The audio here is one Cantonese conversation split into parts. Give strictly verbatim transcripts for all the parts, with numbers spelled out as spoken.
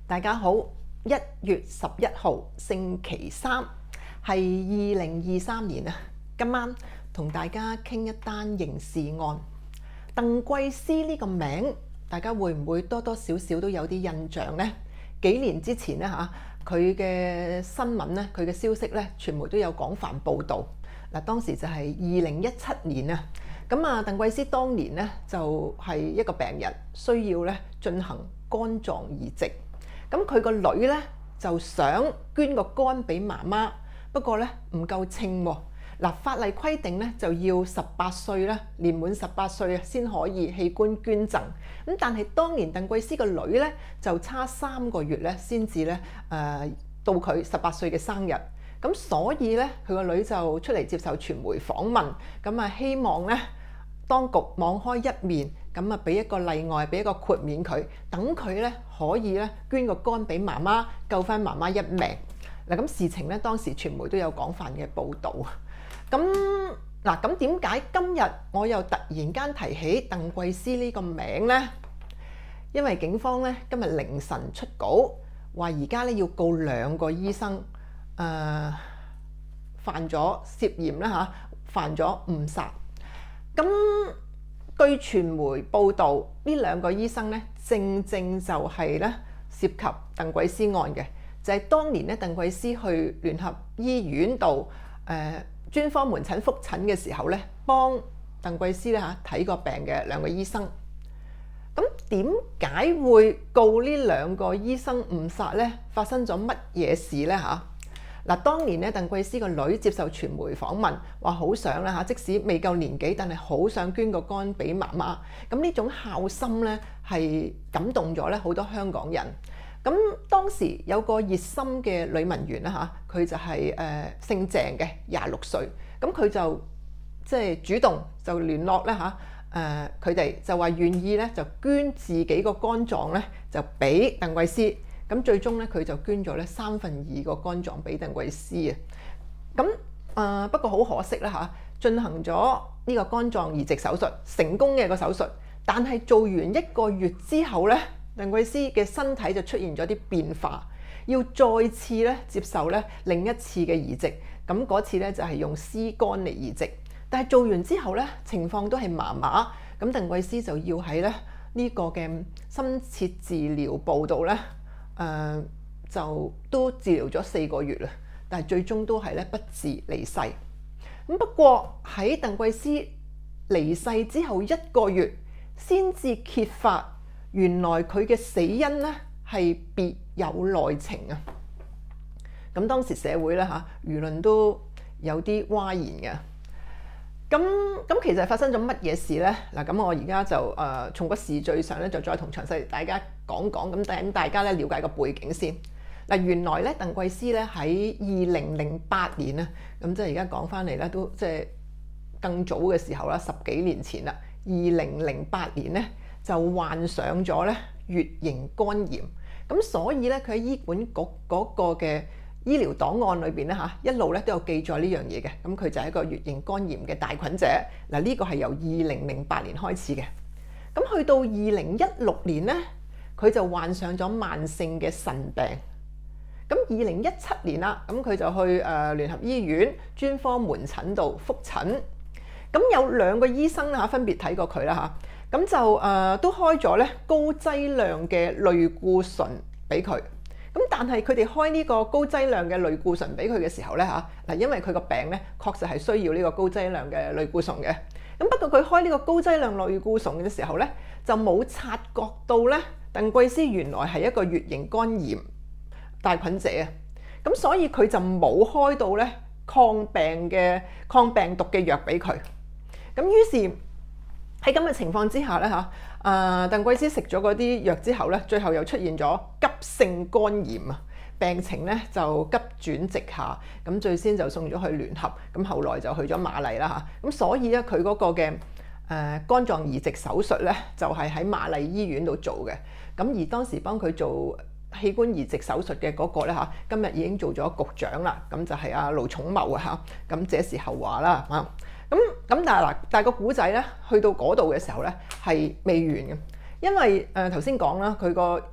大家好，一月十一號星期三係二零二三年啊。今晚同大家傾一單刑事案。鄧桂思呢個名，大家會唔會多多少少都有啲印象呢？幾年之前咧嚇，佢嘅新聞咧，佢嘅消息咧，傳媒都有廣泛報導。嗱，當時就係二零一七年啊。咁啊，鄧桂思當年咧就係一個病人，需要咧進行肝臟移植。咁佢個女咧就想捐個肝俾媽媽，不過咧唔夠稱喎。嗱，法例規定咧就要十八歲咧，年滿十八歲啊先可以器官捐贈。咁但係當年鄧桂思個女咧就差三個月咧先至咧誒到佢十八歲嘅生日。咁所以咧佢個女就出嚟接受傳媒訪問，咁啊希望咧當局網開一面，咁啊俾一個例外，俾一個豁免佢，等佢咧可以咧捐個肝俾媽媽，救翻媽媽一命。嗱，咁事情咧當時傳媒都有廣泛嘅報導。咁嗱，咁點解今日我又突然間提起鄧桂思呢個名呢？因為警方咧今日凌晨出稿，話而家咧要告兩個醫生，誒、呃、犯咗涉嫌啦嚇，犯咗誤殺。咁據傳媒報導，呢兩個醫生咧正正就係咧涉及鄧桂思案嘅，就係、是、當年咧鄧桂思去聯合醫院度誒。呃專科門診覆診嘅時候咧，幫鄧桂思咧嚇睇個病嘅兩個醫生。咁點解會告呢兩個醫生誤殺咧？發生咗乜嘢事咧嚇？嗱，當年咧鄧桂思個女接受傳媒訪問，話好想啦嚇，即使未夠年紀，但係好想捐個肝俾媽媽。咁呢種孝心咧係感動咗咧好多香港人。咁當時有個熱心嘅女文員啦嚇，佢就係誒姓鄭嘅，廿六歲。咁佢就即係主動就聯絡咧嚇誒佢哋，就話願意咧就捐自己個肝臟咧就俾鄧桂思。咁最終咧佢就捐咗咧三分二個肝臟俾鄧桂思啊。咁誒不過好可惜啦嚇，進行咗呢個肝臟移植手術，成功嘅個手術，但係做完一個月之後咧，鄧桂思嘅身體就出現咗啲變化，要再次咧接受咧另一次嘅移植。咁嗰次咧就係用屍肝嚟移植，但係做完之後咧情況都係麻麻。咁鄧桂思就要喺咧呢個嘅深切治療部度咧誒就都治療咗四個月啦，但係最終都係咧不治離世。咁不過喺鄧桂思離世之後一個月先至揭發，原來佢嘅死因咧係別有內情啊！咁當時社會咧嚇輿論都有啲譁然嘅。咁咁其實發生咗乜嘢事咧？嗱，咁我而家就誒、呃、從個時序上咧就再同詳細大家講講，咁等大家咧了解個背景先。嗱，原來咧鄧桂思咧喺二零零八年啊，咁即係而家講翻嚟咧都即係更早嘅時候啦，十幾年前啦，二零零八年咧。就患上咗咧乙型肝炎，咁所以咧佢喺醫管局嗰個嘅醫療檔案裏邊咧嚇一路咧都有記載呢樣嘢嘅，咁佢就係一個乙型肝炎嘅帶菌者。嗱，呢個係由二零零八年開始嘅，咁去到二零一六年咧佢就患上咗慢性嘅腎病。咁二零一七年啦，咁佢就去誒聯合醫院專科門診度覆診，咁有兩個醫生啦嚇分別睇過佢啦嚇。咁就誒、呃、都開咗咧高劑量嘅類固醇俾佢，咁但係佢哋開呢個高劑量嘅類固醇俾佢嘅時候咧嚇嗱，因為佢個病咧確實係需要呢個高劑量嘅類固醇嘅，咁不過佢開呢個高劑量類固醇嘅時候咧就冇察覺到咧鄧桂思原來係一個乙型肝炎帶菌者啊，咁所以佢就冇開到咧抗病嘅抗病毒嘅藥俾佢，咁於是。喺咁嘅情況之下咧嚇，誒鄧桂思食咗嗰啲藥之後咧，最後又出現咗急性肝炎啊，病情咧就急轉直下，咁最先就送咗去聯合，咁後來就去咗瑪麗啦嚇，咁所以咧佢嗰個嘅誒肝臟移植手術咧就係喺瑪麗醫院度做嘅，咁而當時幫佢做器官移植手術嘅嗰個咧嚇，今日已經做咗局長啦，咁就係阿盧寵茂啊嚇，咁這是後話啦嚇。咁咁但係嗱，但係個古仔咧，去到嗰度嘅時候咧係未完嘅，因為誒頭先講啦，佢個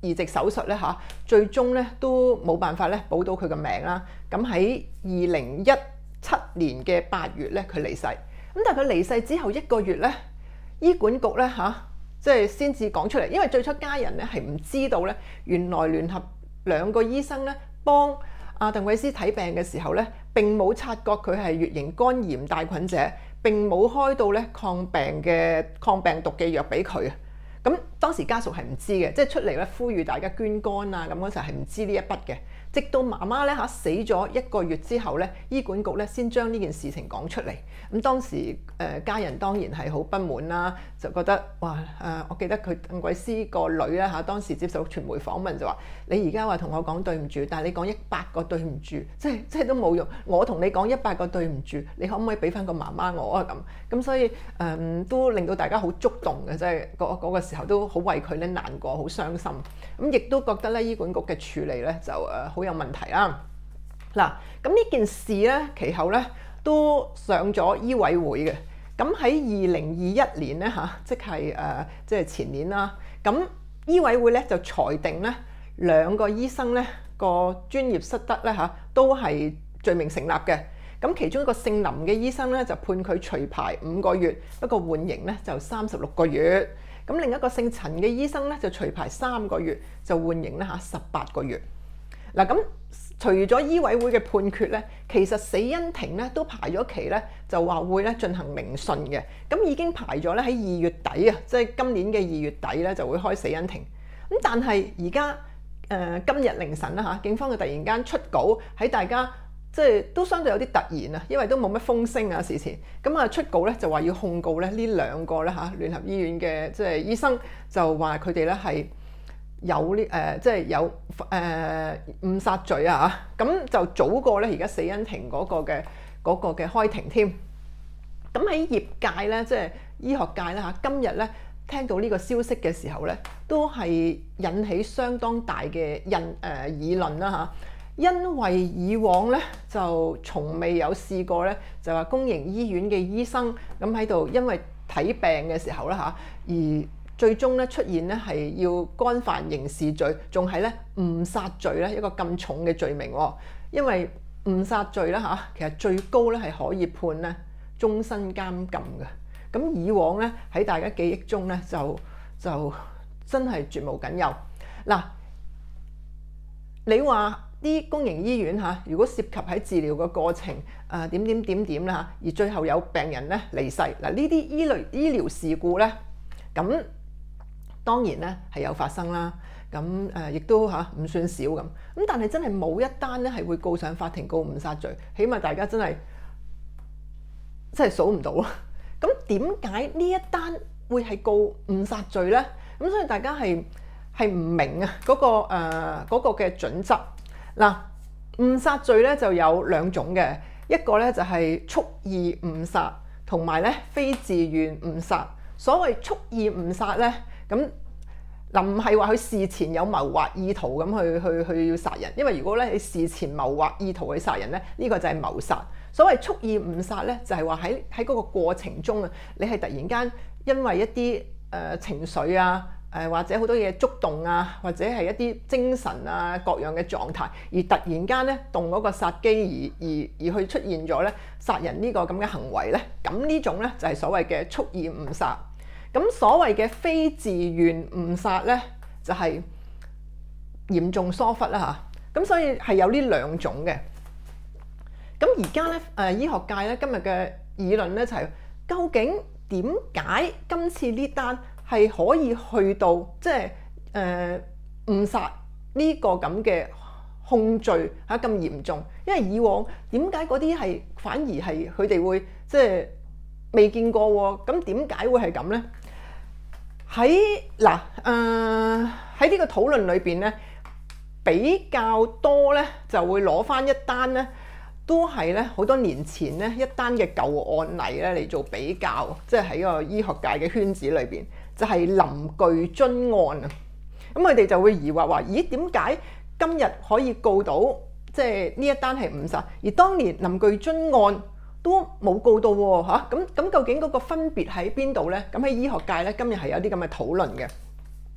移植手術咧嚇，最終咧都冇辦法咧保到佢嘅命啦。咁喺二零一七年嘅八月咧，佢離世。咁但係佢離世之後一個月咧，醫管局咧嚇，即係先至講出嚟，因為最初家人咧係唔知道咧，原來聯合兩個醫生咧幫阿鄧桂思睇病嘅時候咧，並冇察覺佢係乙型肝炎帶菌者，並冇開到咧抗病嘅抗病毒嘅藥俾佢啊。咁當時家屬係唔知嘅，即係出嚟咧呼籲大家捐肝啊，咁嗰時係唔知呢一筆嘅。直到媽媽咧嚇死咗一個月之後咧，醫管局咧先將呢件事情講出嚟。咁當時誒、呃、家人當然係好不滿啦，就覺得哇誒、呃，我記得佢鄧桂思個女咧嚇，當時接受傳媒訪問就話：你而家話同我講對唔住，但係你講一百個對唔住，即係即係都冇用。我同你講一百個對唔住，你可唔可以俾翻個媽媽我啊？咁咁所以誒、呃、都令到大家好觸動嘅，即係嗰嗰個時候都好為佢咧難過，好傷心。咁亦都覺得咧醫管局嘅處理咧就誒好有問題啦。嗱，咁呢件事咧其後咧都上咗醫委會嘅。咁喺二零二一年咧嚇，即係誒即係前年啦。咁醫委會咧就裁定咧兩個醫生咧個專業失德咧嚇都係罪名成立嘅。咁其中一個姓林嘅醫生咧就判佢除牌五個月，不過緩刑咧就三十六個月。咁另一個姓陳嘅醫生咧就除牌三個月，就緩刑咧嚇十八個月。嗱，咁除咗醫委會嘅判決咧，其實死因庭咧都排咗期咧，就話會咧進行聆訊嘅。咁已經排咗咧喺二月底啊，即係今年嘅二月底咧就會開死因庭。咁但係而家誒今日凌晨啦嚇，警方就突然間出稿喺大家。即係都相對有啲突然啊，因為都冇乜風聲啊事前，咁啊出稿咧就話要控告咧呢兩個咧嚇聯合醫院嘅即係醫生，就話佢哋咧係有呢誒即係有誒誤殺罪啊嚇，咁就早過咧而家死因庭嗰個嘅嗰個嘅開庭添。咁喺業界咧即係醫學界咧嚇，今日咧聽到呢個消息嘅時候咧，都係引起相當大嘅印誒議論啦嚇。因為以往咧就從未有試過咧，就話公營醫院嘅醫生咁喺度，因為睇病嘅時候啦嚇，而最終咧出現咧係要干犯刑事罪，仲係咧誤殺罪咧一個咁重嘅罪名喎。因為誤殺罪啦嚇，其實最高咧係可以判咧終身監禁嘅。咁以往咧喺大家記憶中咧就就真係絕無僅有。嗱，你話啲公營醫院嚇，如果涉及喺治療嘅過程，誒點點點點啦嚇，而最後有病人咧離世，嗱呢啲醫療醫療事故咧，咁當然咧係有發生啦，咁誒亦都嚇唔算少咁，咁但係真係冇一單咧係會告上法庭告誤殺罪，起碼大家真係真係數唔到啦。咁點解呢一單會係告誤殺罪咧？咁所以大家係係唔明啊嗰個誒嗰個嘅準則。嗱，誤殺罪咧就有兩種嘅，一個咧就係蓄意誤殺，同埋咧非自願誤殺。所謂蓄意誤殺咧，咁嗱唔係話佢事前有謀劃意圖咁去去去要殺人，因為如果咧你事前謀劃意圖去殺人咧，呢個就係謀殺。所謂蓄意誤殺咧，就係話喺喺嗰個過程中啊，你係突然間因為一啲誒、呃、情緒啊。誒或者好多嘢觸動啊，或者係一啲精神啊各樣嘅狀態，而突然間咧動嗰個殺機，而而而去出現咗咧殺人呢個咁嘅行為咧，咁呢種咧就係所謂嘅蓄意誤殺。咁所謂嘅非自願誤殺咧，就係嚴重疏忽啦嚇。咁所以係有呢兩種嘅。咁而家咧誒醫學界咧今日嘅議論咧就係究竟點解今次呢單係可以去到即係誒誤殺呢個咁嘅控罪嚇咁嚴重？因為以往點解嗰啲係反而係佢哋會即係未見過喎？咁點解會係咁咧？喺嗱誒喺呢個討論裏邊咧，比較多咧就會攞返一單咧，都係咧好多年前咧一單嘅舊案例咧嚟做比較，即係喺個醫學界嘅圈子裏邊。就係林巨津案啊！咁佢哋就會疑惑話：咦，點解今日可以告到即係呢一單係誤殺，而當年林巨津案都冇告到喎嚇？咁咁究竟嗰個分別喺邊度咧？咁喺醫學界咧，今日係有啲咁嘅討論嘅。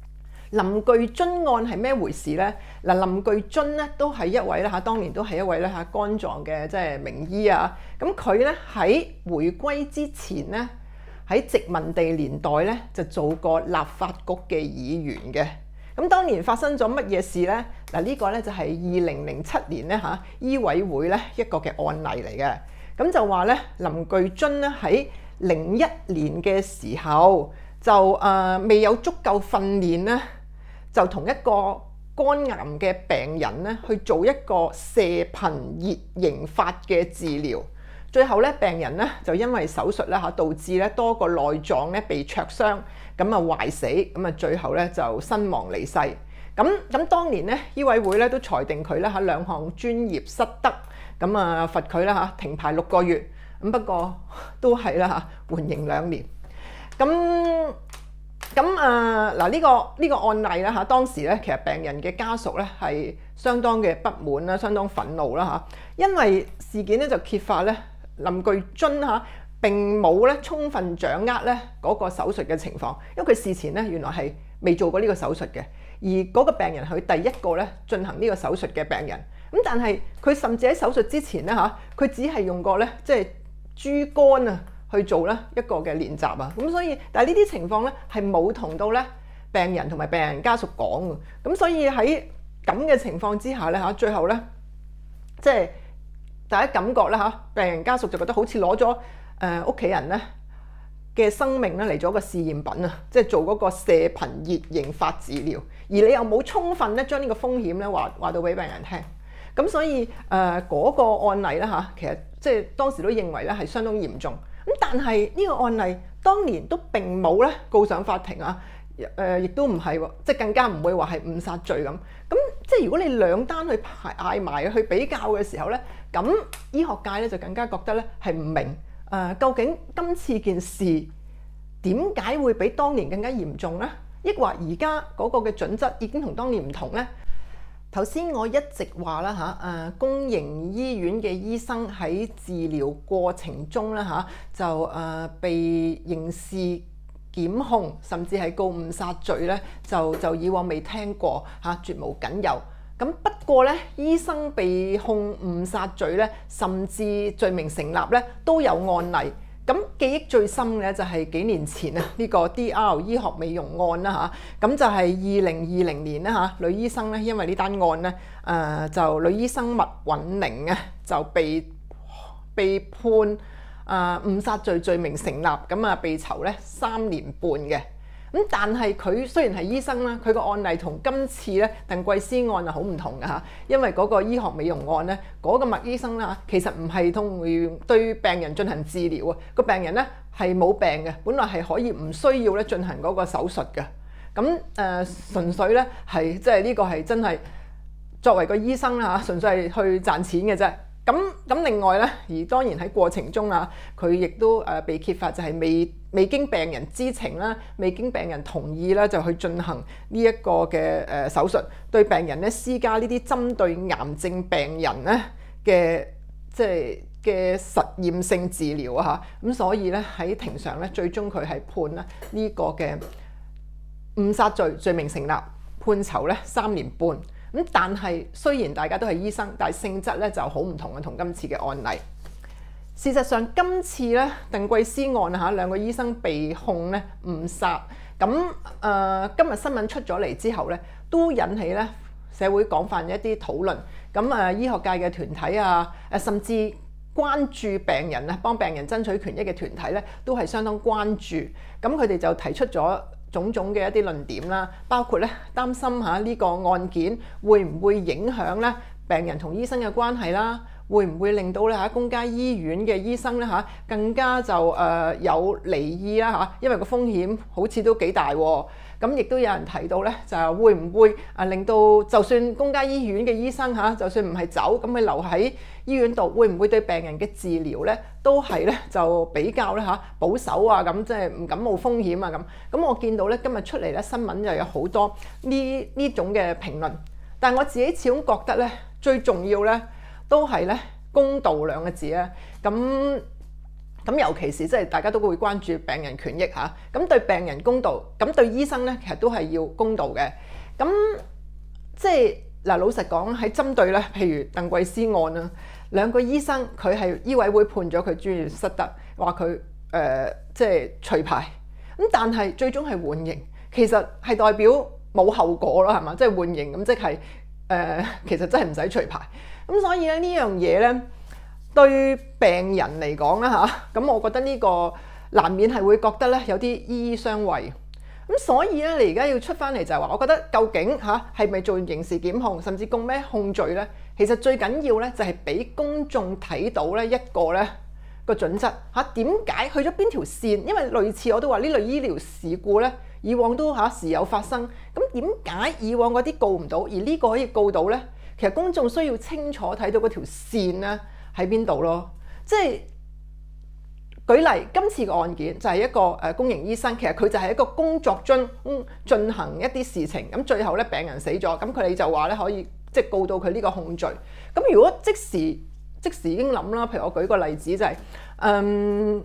林巨津案係咩回事呢？嗱，林巨津咧都係一位咧嚇，當年都係一位咧嚇肝臟嘅即係名醫啊。咁佢咧喺回歸之前咧，喺殖民地年代咧就做過立法局嘅議員嘅。咁當年發生咗乜嘢事呢？嗱，呢個咧就係二零零七年咧嚇醫委會咧一個嘅案例嚟嘅。咁就話咧林巨津咧喺零一年嘅時候就誒、呃、未有足夠訓練咧，就同一個肝癌嘅病人咧去做一個射頻熱凝發嘅治療。最後咧病人咧就因為手術咧嚇導致咧多個內臟咧被灼傷，咁啊壞死，咁啊最後咧就身亡離世。咁咁當年咧醫委會咧都裁定佢咧嚇兩項專業失德，咁啊罰佢啦嚇停牌六個月。咁不過都係啦嚇緩刑兩年。咁咁啊嗱呢個呢個案例啦嚇，當時咧其實病人嘅家屬咧係相當嘅不滿啦，相當憤怒啦嚇，因為事件咧就揭發咧林巨津嚇並冇咧充分掌握咧嗰個手術嘅情況，因為佢事前咧原來係未做過呢個手術嘅，而嗰個病人係佢第一個咧進行呢個手術嘅病人。咁但係佢甚至喺手術之前咧嚇，佢只係用過咧即係豬肝啊去做咧一個嘅練習啊。咁所以但係呢啲情況咧係冇同到咧病人同埋病人家屬講嘅。咁所以喺咁嘅情況之下咧嚇，最後咧即係大家感覺咧嚇，病人家屬就覺得好似攞咗誒屋企人咧嘅生命咧嚟咗個試驗品啊，即係做嗰個射頻熱凝發治療，而你又冇充分咧將呢個風險咧話話到俾病人聽。咁所以誒嗰、呃那個案例咧嚇，其實即係當時都認為咧係相當嚴重。咁但係呢個案例當年都並冇咧告上法庭啊，誒、呃、亦都唔係喎，即係更加唔會話係誤殺罪咁。咁即係如果你兩單去排嗌埋去比較嘅時候咧，咁醫學界咧就更加覺得咧係唔明誒、呃、究竟今次件事點解會比當年更加嚴重咧？抑或而家嗰個嘅準則已經同當年唔同咧？頭先我一直話啦嚇，誒公營醫院嘅醫生喺治療過程中咧嚇，就誒被刑事檢控，甚至係告誤殺罪咧，就就以往未聽過嚇，絕無僅有。咁不過咧，醫生被控誤殺罪咧，甚至罪名成立咧，都有案例。咁記憶最深嘅就係幾年前啊，呢個 D R 醫學美容案啦嚇，咁就係二零二零年啦嚇，女醫生咧因為呢單案咧，誒就女醫生麥允寧啊就被被判誒誤殺罪罪名成立，咁啊被囚咧三年半嘅。咁但係佢雖然係醫生啦，佢個案例同今次咧鄧桂思案啊好唔同㗎嚇，因為嗰個醫學美容案咧，嗰個麥醫生啦，其實唔係同對病人進行治療啊，個病人咧係冇病嘅，本來係可以唔需要咧進行嗰個手術嘅。咁誒純粹咧係即係呢個係真係作為個醫生啦嚇，純粹係去賺錢嘅啫。咁咁另外咧，而當然喺過程中啊，佢亦都誒被揭發就係未未經病人知情啦，未經病人同意啦，就去進行呢一個嘅誒手術，對病人咧施加呢啲針對癌症病人咧嘅即係嘅實驗性治療啊嚇。咁所以咧喺庭上咧，最終佢係判啦呢個嘅誤殺罪罪名成立，判囚咧三年半。咁但係雖然大家都係醫生，但係性質咧就好唔同嘅，同今次嘅案例。事實上，今次咧鄧桂思案嚇兩個醫生被控咧誤殺，咁誒、呃、今日新聞出咗嚟之後咧，都引起咧社會廣泛一啲討論。咁誒醫學界嘅團體啊，誒甚至關注病人啊，幫病人爭取權益嘅團體咧，都係相當關注。咁佢哋就提出咗種種嘅一啲論點啦，包括咧擔心嚇呢個案件會唔會影響咧病人同醫生嘅關係啦，會唔會令到咧嚇公家醫院嘅醫生咧嚇更加就誒有離意啦嚇，因為個風險好似都幾大喎。咁亦都有人提到咧，就係會唔會啊令到就算公家醫院嘅醫生嚇，就算唔係走，咁佢留喺醫院度，會唔會對病人嘅治療咧都係咧就比較咧嚇保守啊？咁即係唔敢冒風險啊咁。咁我見到咧今日出嚟咧新聞就有好多呢呢種嘅評論，但係我自己始終覺得咧最重要咧都係咧公道兩個字啊。咁咁尤其是即係大家都會關注病人權益嚇，咁對病人公道，咁對醫生咧其實都係要公道嘅。咁即係嗱，老實講喺針對咧，譬如鄧桂思案啦，兩個醫生佢係醫委會判咗佢專業失德，話佢誒即係除牌，咁但係最終係緩刑，其實係代表冇後果咯，係嘛？即係緩刑咁，即係誒其實真係唔使除牌。咁所以咧呢樣嘢咧，對病人嚟講啦嚇，咁我覺得呢個難免係會覺得咧有啲醫醫相衛。咁所以咧，你而家要出翻嚟就係話，我覺得究竟嚇係咪做刑事檢控，甚至供咩控罪咧？其實最緊要咧就係俾公眾睇到咧一個咧個準則嚇，點解去咗邊條線？因為類似我都話呢類醫療事故咧，以往都嚇時有發生。咁點解以往嗰啲告唔到，而呢個可以告到咧？其實公眾需要清楚睇到嗰條線咧喺邊度咯。即係舉例，今次個案件就係一個誒公營醫生，其實佢就係一個工作中進行一啲事情，咁最後咧病人死咗，咁佢哋就話咧可以即係告到佢呢個控罪。咁如果即時即時已經諗啦，譬如我舉個例子就係、是、嗯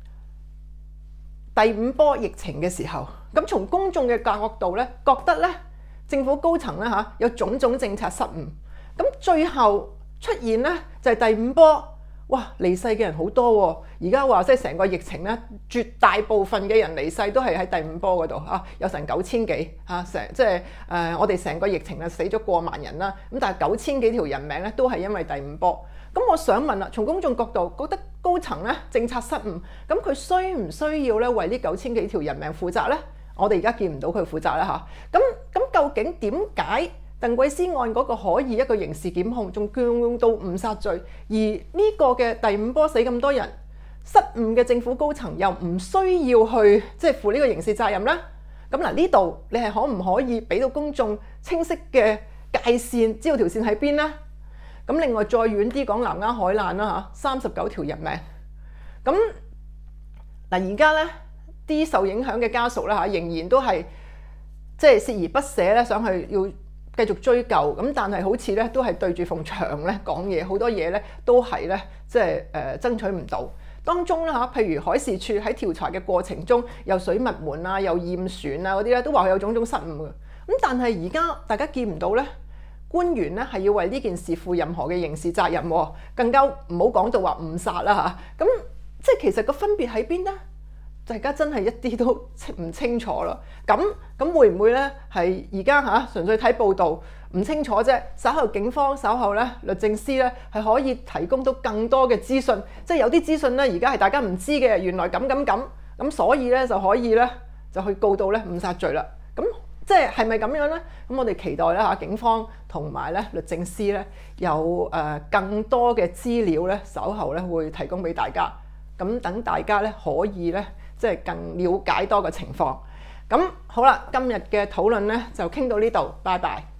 第五波疫情嘅時候，咁從公眾嘅角度咧覺得咧政府高層咧嚇有種種政策失誤，咁最後出現咧就係第五波。哇！離世嘅人好多喎，而家話即係成個疫情咧，絕大部分嘅人離世都係喺第五波嗰度啊，有成九千幾啊，成即係誒我哋成個疫情啊死咗過萬人啦，咁但係九千幾條人命咧都係因為第五波。咁我想問啦，從公眾角度覺得高層咧政策失誤，咁佢需唔需要咧為呢九千幾條人命負責咧？我哋而家見唔到佢負責啦嚇。咁咁究竟點解鄧桂思案嗰個可以一個刑事檢控，仲用到誤殺罪，而呢個嘅第五波死咁多人，失誤嘅政府高層又唔需要去即係負呢個刑事責任呢？咁嗱，呢度你係可唔可以俾到公眾清晰嘅界線，知道條線喺邊呢？咁另外再遠啲講南丫海難啦嚇，三十九條人命。咁嗱而家咧啲受影響嘅家屬咧嚇，仍然都係即係鍥而不捨咧，想去要繼續追究，咁但係好似咧都係對住埲牆咧講嘢，好多嘢咧都係咧即係誒爭取唔到。當中咧嚇，譬如海事處喺調查嘅過程中，有水密門啊，有驗船啊嗰啲咧，都話佢有種種失誤嘅。咁但係而家大家見唔到咧，官員咧係要為呢件事負任何嘅刑事責任，更加唔好講到話誤殺啦嚇。咁即係其實個分別喺邊咧？大家真係一啲都唔清楚啦。咁咁會唔會咧係而家嚇純粹睇報道唔清楚啫？稍後警方稍後咧律政司咧係可以提供到更多嘅資訊，即係有啲資訊咧而家係大家唔知嘅，原來咁咁咁咁，所以咧就可以咧就去告到咧誤殺罪啦。咁即係係咪咁樣咧？咁我哋期待咧嚇警方同埋咧律政司咧有誒更多嘅資料咧稍後咧會提供俾大家，咁等大家咧可以咧。即係更了解多個情況。咁好啦，今日嘅討論咧就傾到呢度，拜拜。